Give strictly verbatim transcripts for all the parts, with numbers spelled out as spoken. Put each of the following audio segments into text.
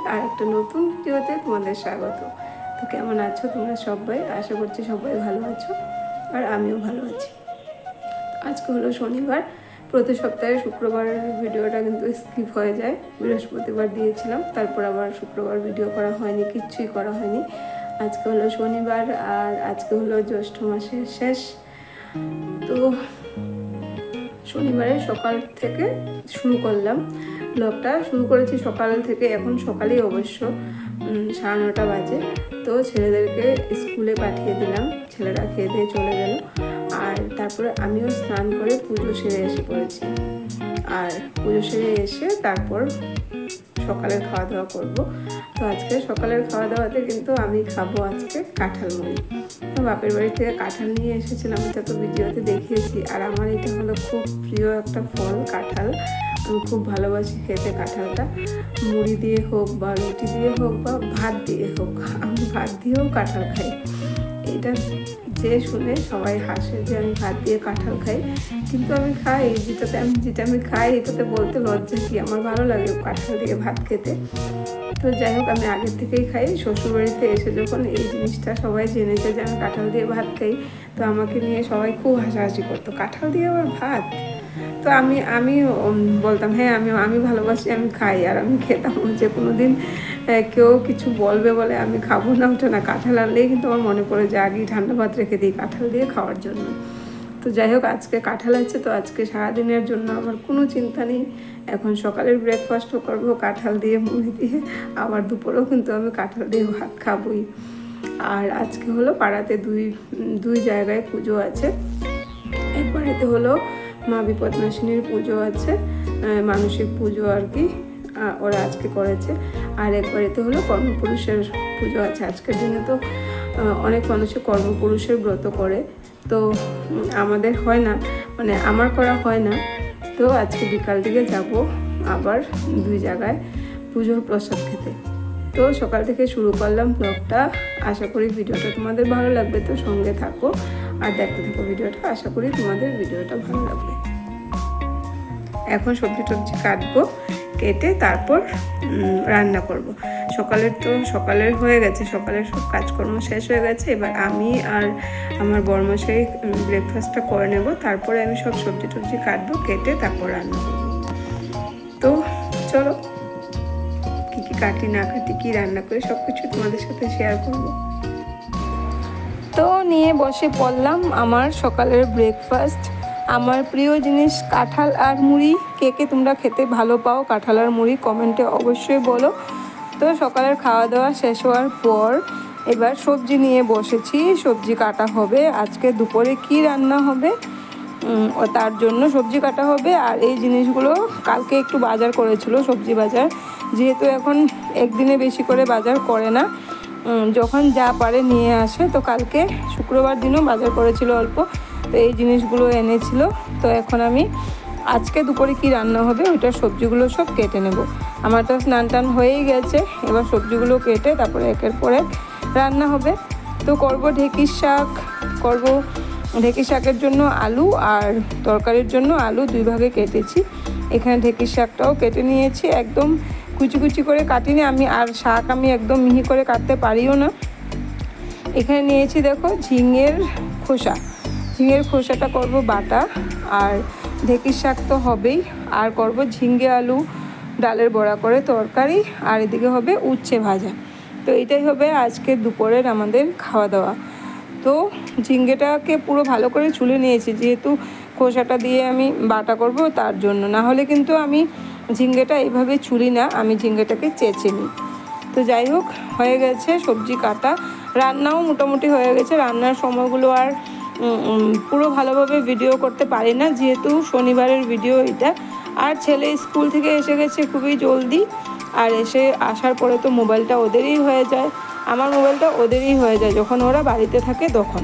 আর একটা নতুন ভিডিওতে তোমাদের স্বাগত। তো কেমন আছো তোমরা সবাই? আশা করছি সবাই ভালো আছো আর আমিও ভালো আছি। আজকে হলো শনিবার, প্রতি সপ্তাহে শুক্রবারের ভিডিওটা কিন্তু স্কিপ হয়ে যায়। বৃহস্পতিবার দিয়েছিলাম, তারপর আবার শুক্রবার ভিডিও করা হয়নি, কিচ্ছুই করা হয়নি। আজকে হলো শনিবার আর আজকে হলো জ্যৈষ্ঠ মাসের শেষ। তো শনিবারে সকাল থেকে শুরু করলাম ব্লগটা। শুরু করেছি সকাল থেকে, এখন সকালেই অবশ্য সাড়ে নটা বাজে। তো ছেলেদেরকে স্কুলে পাঠিয়ে দিলাম, ছেলেরা খেয়ে দিয়ে চলে গেল। আর তারপরে আমিও স্নান করে পুজো সেরে এসে পড়েছি। আর পুজো সেরে এসে তারপর সকালের খাওয়া দাওয়া করবো। তো আজকে সকালের খাওয়া দাওয়াতে কিন্তু আমি খাবো আজকে কাঁঠাল মুড়ি। তো বাপের বাড়ি থেকে কাঁঠাল নিয়ে এসেছিলাম, এটা তো ভিডিওতে দেখিয়েছি। আর আমার এটা হলো খুব প্রিয় একটা ফল কাঁঠাল, আমি খুব ভালোবাসি খেতে কাঁঠালটা। মুড়ি দিয়ে হোক বা রুটি দিয়ে হোক বা ভাত দিয়ে হোক, আমি ভাত দিয়েও কাঁঠাল খাই। এটা যে শুনে সবাই হাসে যে আমি ভাত দিয়ে কাঁঠাল খাই, কিন্তু আমি খাই। যেটাতে আমি যেটা আমি খাই এটাতে বলতে লজ্জা কি, আমার ভালো লাগে কাঁঠাল দিয়ে ভাত খেতে। তো যাই হোক, আমি আগের থেকেই খাই। শ্বশুরবাড়িতে এসে যখন এই জিনিসটা সবাই জেনেছে যে আমি কাঁঠাল দিয়ে ভাত খাই, তো আমাকে নিয়ে সবাই খুব হাসাহাসি করতো, কাঁঠাল দিয়ে আবার ভাত। তো আমি আমি বলতাম হ্যাঁ আমি আমি ভালোবাসি, আমি খাই। আর আমি খেতাম, যে কোনো দিন কেউ কিছু বলবে বলে আমি খাবো না ওটা না, কাঁঠাল আনলেই কিন্তু আমার মনে পড়ে যে আগেই ঠান্ডা ভাত রেখে দিই কাঁঠাল দিয়ে খাওয়ার জন্য। তো যাই হোক, আজকে কাঁঠাল আছে, তো আজকে সারাদিনের জন্য আমার কোনো চিন্তা নেই। এখন সকালের ব্রেকফাস্টও করবো কাঁঠাল দিয়ে মুড়ি দিয়ে, আবার দুপুরেও কিন্তু আমি কাঁঠাল দিয়ে ভাত খাবোই। আর আজকে হলো পাড়াতে দুই দুই জায়গায় পুজো আছে। এক বাড়িতে হলো মা বিপদনাশিনীর পুজো আছে, মানসিক পুজো আর কি, ওরা আজকে করেছে। আর এক বাড়িতে হলো কর্মপুরুষের পুজো আছে। আজকের দিনে তো অনেক মানুষের কর্মপুরুষের ব্রত করে, তো আমাদের হয় না, মানে আমার করা হয় না। তো আজকে বিকাল দিকে যাব আবার দুই জায়গায় পুজোর প্রসাদ খেতে। তো সকাল থেকে শুরু করলাম ব্লগটা, আশা করি ভিডিওটা তোমাদের ভালো লাগবে। তো সঙ্গে থাকো আর দেখতে থাকো ভিডিওটা, আশা করি তোমাদের ভিডিওটা ভালো লাগবে। এখন সবজি টবজি কাটবো, কেটে তারপর রান্না করব। সকালের তো সকালের হয়ে গেছে, সকালের সব কাজকর্ম শেষ হয়ে গেছে। এবার আমি আর আমার বড়মশাই ব্রেকফাস্টটা করে নেব, তারপরে আমি সব সবজি টবজি কাটবো, কেটে তারপর রান্না করব। তো চলো, কী কী কাটি না কাটি, কী রান্না করি, সব কিছু তোমাদের সাথে শেয়ার করব। তো নিয়ে বসে পড়লাম আমার সকালের ব্রেকফাস্ট। আমার প্রিয় জিনিস কাঁঠাল আর মুড়ি। কে কে তোমরা খেতে ভালো পাও কাঁঠাল আর মুড়ি, কমেন্টে অবশ্যই বলো। তো সকালের খাওয়া দাওয়া শেষ হওয়ার পর এবার সবজি নিয়ে বসেছি, সবজি কাটা হবে। আজকে দুপুরে কি রান্না হবে ও তার জন্য সবজি কাটা হবে। আর এই জিনিসগুলো কালকে একটু বাজার করেছিল, সবজি বাজার, যেহেতু এখন একদিনে বেশি করে বাজার করে না, যখন যা পারে নিয়ে আসে। তো কালকে শুক্রবার দিনও বাজার করেছিল অল্প, তো এই জিনিসগুলো এনেছিল। তো এখন আমি আজকে দুপুরে কি রান্না হবে ওইটা সবজিগুলো সব কেটে নেব। আমার তো স্নান টান হয়েই গেছে, এবার সবজিগুলো কেটে তারপরে একের পর এক রান্না হবে। তো করব ঢেঁকির শাক, করব ঢেঁকির শাকের জন্য আলু আর তরকারির জন্য আলু দুই ভাগে কেটেছি। এখানে ঢেঁকির শাকটাও কেটে নিয়েছি, একদম কুচি কুচি করে কাটিনি আমি, আর শাক আমি একদম মিহি করে কাটতে পারিও না। এখানে নিয়েছি দেখো ঝিঙের খোসা, ঝিঙের খোসাটা করব বাটা। আর ঢেঁকির শাক তো হবেই, আর করব ঝিঙে আলু ডালের বড়া করে তরকারি, আর এদিকে হবে উচ্ছে ভাজা। তো এটাই হবে আজকের দুপুরের আমাদের খাওয়া দাওয়া। তো ঝিঙ্গেটাকে পুরো ভালো করে ছুলে নিয়েছি, যেহেতু খোসাটা দিয়ে আমি বাটা করব তার জন্য। না হলে কিন্তু আমি ঝিঙ্গেটা এইভাবে ছুলি না, আমি ঝিঙ্গেটাকে চেঁচে নিই। তো যাই হোক, হয়ে গেছে সবজি কাটা, রান্নাও মোটামুটি হয়ে গেছে। রান্নার সময়গুলো আর পুরো ভালোভাবে ভিডিও করতে পারি না, যেহেতু শনিবারের ভিডিও এটা। আর ছেলে স্কুল থেকে এসে গেছে খুবই জলদি, আর এসে আসার পরে তো মোবাইলটা ওদেরই হয়ে যায়, আমার মোবাইলটা ওদেরই হয়ে যায় যখন ওরা বাড়িতে থাকে তখন।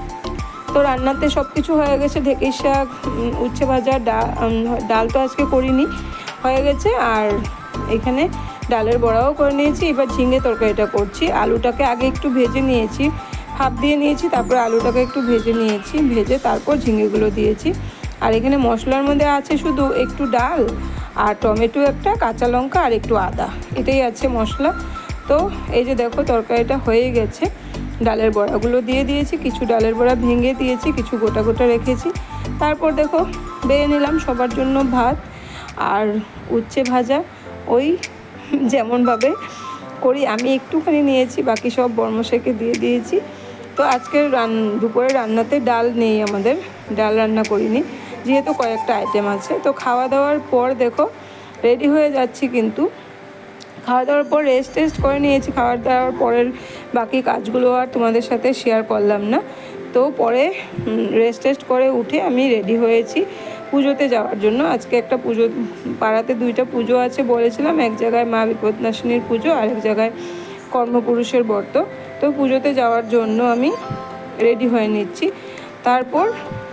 তো রান্নাতে সব কিছু হয়ে গেছে, ঢেঁকির শাক, উচ্ছে ভাজা, ডাল তো আজকে করিনি, হয়ে গেছে। আর এখানে ডালের বড়াও করে নিয়েছি। এবার ঝিঙে তরকারিটা করছি। আলুটাকে আগে একটু ভেজে নিয়েছি, ভাপ দিয়ে নিয়েছি, তারপরে আলুটাকে একটু ভেজে নিয়েছি, ভেজে তারপর ঝিঙেগুলো দিয়েছি। আর এখানে মশলার মধ্যে আছে শুধু একটু ডাল আর টমেটো একটা, কাঁচা লঙ্কা আর একটু আদা, এটাই আছে মশলা। তো এই যে দেখো তরকারিটা হয়ে গেছে। ডালের বড়াগুলো দিয়ে দিয়েছি, কিছু ডালের বড়া ভেঙে দিয়েছি, কিছু গোটা গোটা রেখেছি। তারপর দেখো বেড়ে নিলাম সবার জন্য ভাত আর উচ্ছে ভাজা, ওই যেমনভাবে করি আমি একটুখানি নিয়েছি, বাকি সব বর্মশাইকে দিয়ে দিয়েছি। তো আজকের রান দুপুরে রান্নাতে ডাল নেই, আমাদের ডাল রান্না করিনি, যেহেতু কয়েকটা আইটেম আছে। তো খাওয়া দাওয়ার পর দেখো রেডি হয়ে যাচ্ছি, কিন্তু খাওয়া দাওয়ার পর রেস্ট টেস্ট করে নিয়েছি। খাওয়া দাওয়ার পরের বাকি কাজগুলো আর তোমাদের সাথে শেয়ার করলাম না। তো পরে রেস্ট টেস্ট করে উঠে আমি রেডি হয়েছি পুজোতে যাওয়ার জন্য। আজকে একটা পুজো, পাড়াতে দুইটা পুজো আছে বলেছিলাম, এক জায়গায় মা বিপদনাশিনীর পুজো আর এক জায়গায় কর্মপুরুষের ব্রত। তো পুজোতে যাওয়ার জন্য আমি রেডি হয়ে নিচ্ছি। তারপর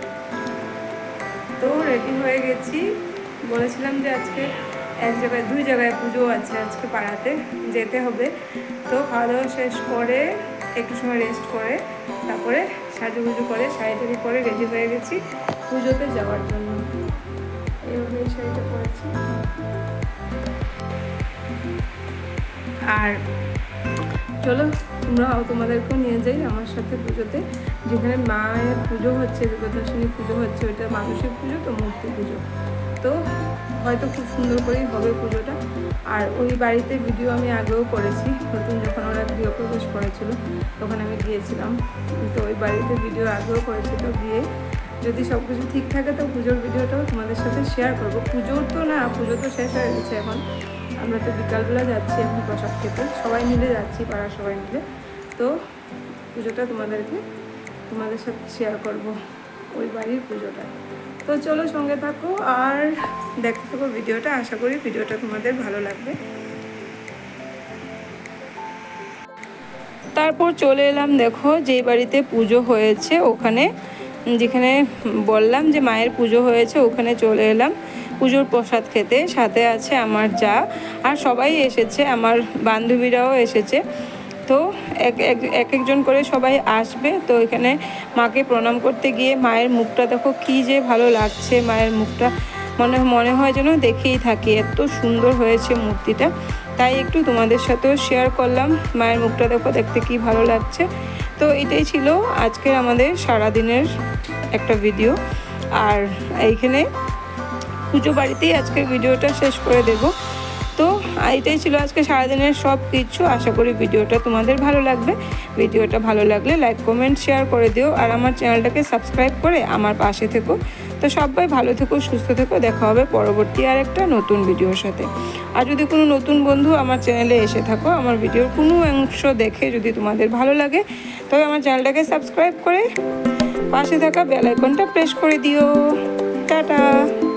তো রেডি হয়ে গেছি, বলেছিলাম যে আজকে এক জায়গায় দুই জায়গায় পুজো আছে, আজকে পাড়াতে যেতে হবে। তো খাওয়া দাওয়া শেষ করে একটু সময় রেস্ট করে তারপরে সাজুগুজু করে শাড়ি টাড়ি পরে রেডি হয়ে গেছি পুজোতে যাওয়ার জন্য। এইভাবে এই শাড়িটা পরেছি। আর চলো তোমরাও, তোমাদেরকেও নিয়ে যাই আমার সাথে পুজোতে, যেখানে মায়ের পুজো হচ্ছে, বিপদনাশিনী পুজো হচ্ছে। ওইটা মানুষের পুজো, তো মূর্তি পুজো। তো হয়তো খুব সুন্দর করেই হবে পুজোটা। আর ওই বাড়িতে ভিডিও আমি আগেও করেছি, নতুন যখন ওরা গৃহপ্রবেশ করেছিল তখন আমি গিয়েছিলাম। তো ওই বাড়িতে ভিডিও আগেও করেছি। তো গিয়ে যদি সব কিছু ঠিক থাকে তো পুজোর ভিডিওটাও তোমাদের সাথে শেয়ার করবো। পুজোর তো না, পুজো তো শেষ হয়ে গেছে এখন। আমরা তো বিকালবেলা যাচ্ছি এখন প্রসাদ খেতে, সবাই মিলে যাচ্ছি, পাড়ার সবাই মিলে। তো পুজোটা তোমাদেরকে তোমাদের সাথে শেয়ার করব, ওই বাড়ির পুজোটা। তো চলো সঙ্গে থাকো আর দেখতে থাকো ভিডিওটা। আশা করি ভিডিওটা তোমাদের ভালো লাগবে। তারপর চলে এলাম দেখো যেই বাড়িতে পুজো হয়েছে ওখানে, যেখানে বললাম যে মায়ের পুজো হয়েছে, ওখানে চলে এলাম পুজোর প্রসাদ খেতে। সাথে আছে আমার যা, আর সবাই এসেছে, আমার বান্ধবীরাও এসেছে। তো এক এক একজন করে সবাই আসবে। তো এখানে মাকে প্রণাম করতে গিয়ে মায়ের মুখটা দেখো কী যে ভালো লাগছে। মায়ের মুখটা মনে মনে হয় যেন দেখেই থাকি, এত সুন্দর হয়েছে মূর্তিটা। তাই একটু তোমাদের সাথেও শেয়ার করলাম, মায়ের মুখটা দেখো দেখতে কি ভালো লাগছে। তো এটাই ছিল আজকের আমাদের সারাদিনের একটা ভিডিও। আর এইখানে পুজো বাড়িতেই আজকের ভিডিওটা শেষ করে দেব। তো এটাই ছিল আজকে সারাদিনের সব কিছু। আশা করি ভিডিওটা তোমাদের ভালো লাগবে। ভিডিওটা ভালো লাগলে লাইক কমেন্ট শেয়ার করে দিও, আর আমার চ্যানেলটাকে সাবস্ক্রাইব করে আমার পাশে থেকো। তো সবাই ভালো থেকো, সুস্থ থেকো। দেখা হবে পরবর্তী আর একটা নতুন ভিডিওর সাথে। আর যদি কোনো নতুন বন্ধু আমার চ্যানেলে এসে থাকো, আমার ভিডিওর কোনো অংশ দেখে যদি তোমাদের ভালো লাগে, তবে আমার চ্যানেলটাকে সাবস্ক্রাইব করে পাশে থাকা বেল আইকনটা প্রেস করে দিও। টাটা।